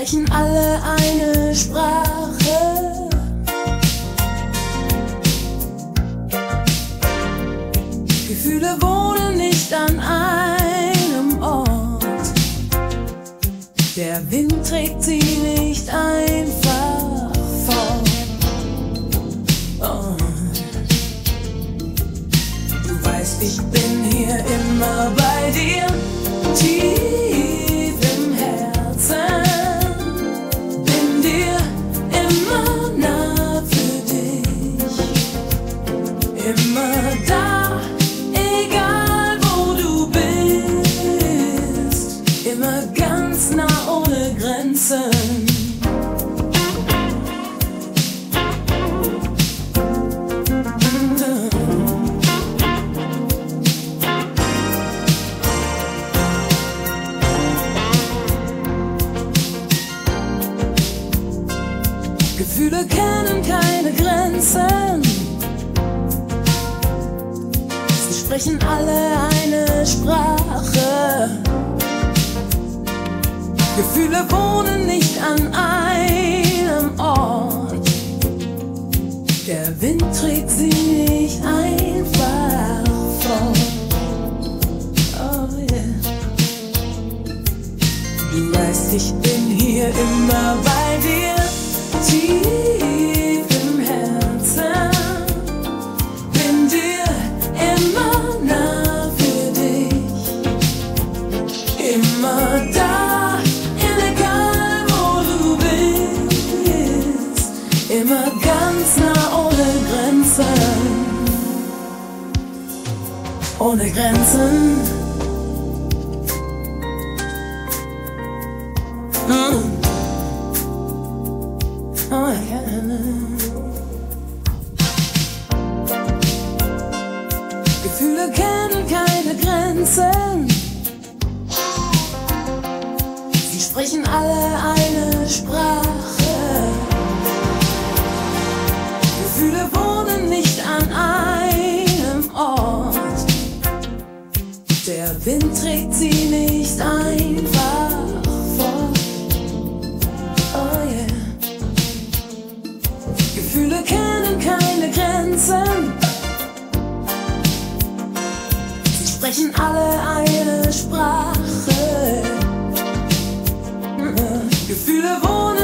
sprechen alle eine Sprache. Gefühle wohnen nicht an einem Ort. Der Wind trägt sie nicht einfach fort. Oh. Du weißt, ich bin hier immer bei dir, tief im Herzen. Bin dir immer nah für dich, immer da, egal wo du bist, immer ganz nah ohne Grenzen. Gefühle kennen keine Grenzen. Sie sprechen alle eine Sprache. Gefühle wohnen nicht an einem Ort. Der Wind trägt sie nicht einfach fort. Oh yeah. Du weißt, ich bin hier immer bei dir, tief im Herzen. Bin dir immer nah für dich, immer da, egal wo du bist, immer ganz nah ohne Grenzen. Ohne Grenzen. Oh, yeah. Gefühle kennen keine Grenzen. Sie sprechen alle eine Sprache. Gefühle wohnen nicht an einem Ort. Der Wind trägt sie nicht einfach fort. Oh yeah. Gefühle kennen keine Grenzen. Sie sprechen alle eine Sprache. Gefühle wohnen